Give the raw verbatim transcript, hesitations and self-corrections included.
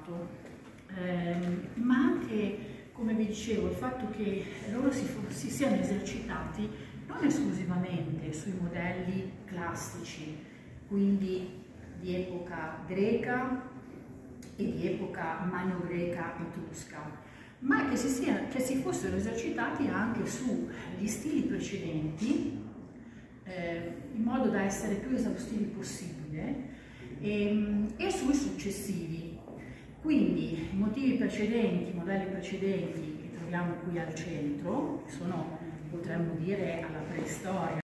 passato, eh, ma anche, come vi dicevo, il fatto che loro si, si siano esercitati non esclusivamente sui modelli classici, quindi di epoca greca e di epoca magno-greca etrusca, ma che si, sia, che si fossero esercitati anche sugli stili precedenti, eh, in modo da essere più esaustivi possibile, e, e sui successivi. Quindi i motivi precedenti, i modelli precedenti che troviamo qui al centro, sono, potremmo dire, alla preistoria,